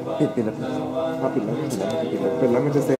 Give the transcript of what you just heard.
ปิดแล้วถ้าปิดแล้วปิดแล้วมันจะเซ็